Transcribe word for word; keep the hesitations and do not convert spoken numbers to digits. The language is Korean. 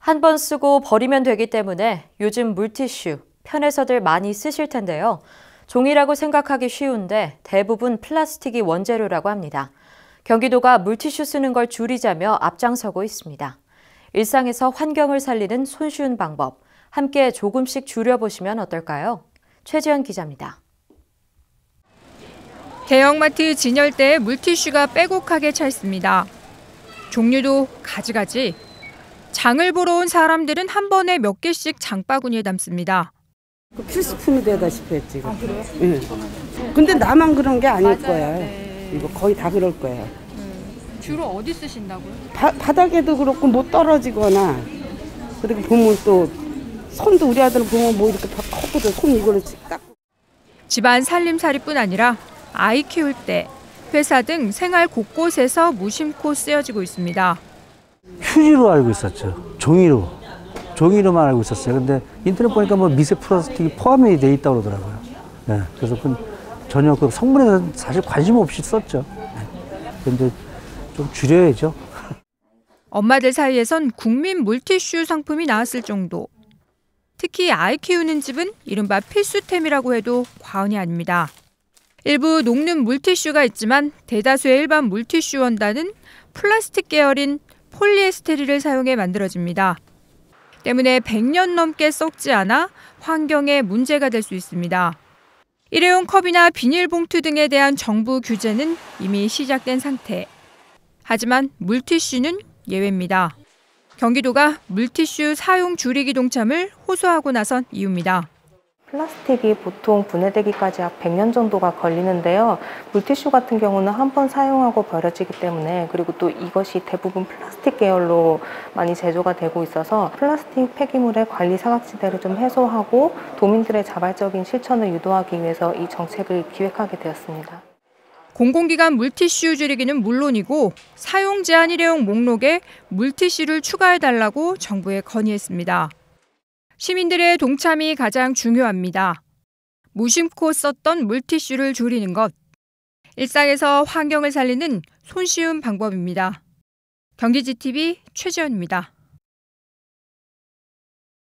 한 번 쓰고 버리면 되기 때문에 요즘 물티슈 편해서들 많이 쓰실 텐데요. 종이라고 생각하기 쉬운데 대부분 플라스틱이 원재료라고 합니다. 경기도가 물티슈 쓰는 걸 줄이자며 앞장서고 있습니다. 일상에서 환경을 살리는 손쉬운 방법, 함께 조금씩 줄여보시면 어떨까요? 최지연 기자입니다. 대형마트 진열대에 물티슈가 빼곡하게 차 있습니다. 종류도 가지가지. 장을 보러 온 사람들은 한 번에 몇 개씩 장바구니에 담습니다. 그 필수품이 되다시피 했지. 아, 그래요? 네. 근데 나만 그런 게 아닐 맞아, 거야. 네. 이거 거의 다 그럴 거야. 음, 주로 어디 쓰신다고요? 바, 바닥에도 그렇고 못 떨어지거나 그리고 보면 또 손도 우리 아들은 보면 뭐 이렇게 컸거든. 손 이걸로 딱. 집안 살림살이뿐 아니라 아이 키울 때 회사 등 생활 곳곳에서 무심코 쓰여지고 있습니다. 휴지로 알고 있었죠. 종이로. 종이로만 알고 있었어요. 근데 인터넷 보니까 뭐 미세 플라스틱이 포함이 돼 있다고 그러더라고요. 네, 그래서 그 전혀 그 성분에 대해서 사실 관심 없이 썼죠. 네. 근데 좀 줄여야죠. 엄마들 사이에선 국민 물티슈 상품이 나왔을 정도. 특히 아이 키우는 집은 이른바 필수템이라고 해도 과언이 아닙니다. 일부 녹는 물티슈가 있지만 대다수의 일반 물티슈 원단은 플라스틱 계열인 폴리에스테르를 사용해 만들어집니다. 때문에 백 년 넘게 썩지 않아 환경에 문제가 될 수 있습니다. 일회용 컵이나 비닐봉투 등에 대한 정부 규제는 이미 시작된 상태. 하지만 물티슈는 예외입니다. 경기도가 물티슈 사용 줄이기 동참을 호소하고 나선 이유입니다. 플라스틱이 보통 분해되기까지 약 백 년 정도가 걸리는데요. 물티슈 같은 경우는 한 번 사용하고 버려지기 때문에, 그리고 또 이것이 대부분 플라스틱 계열로 많이 제조가 되고 있어서 플라스틱 폐기물의 관리 사각지대를 좀 해소하고 도민들의 자발적인 실천을 유도하기 위해서 이 정책을 기획하게 되었습니다. 공공기관 물티슈 줄이기는 물론이고 사용 제한 일회용 목록에 물티슈를 추가해달라고 정부에 건의했습니다. 시민들의 동참이 가장 중요합니다. 무심코 썼던 물티슈를 줄이는 것. 일상에서 환경을 살리는 손쉬운 방법입니다. 경기지티비 최지연입니다.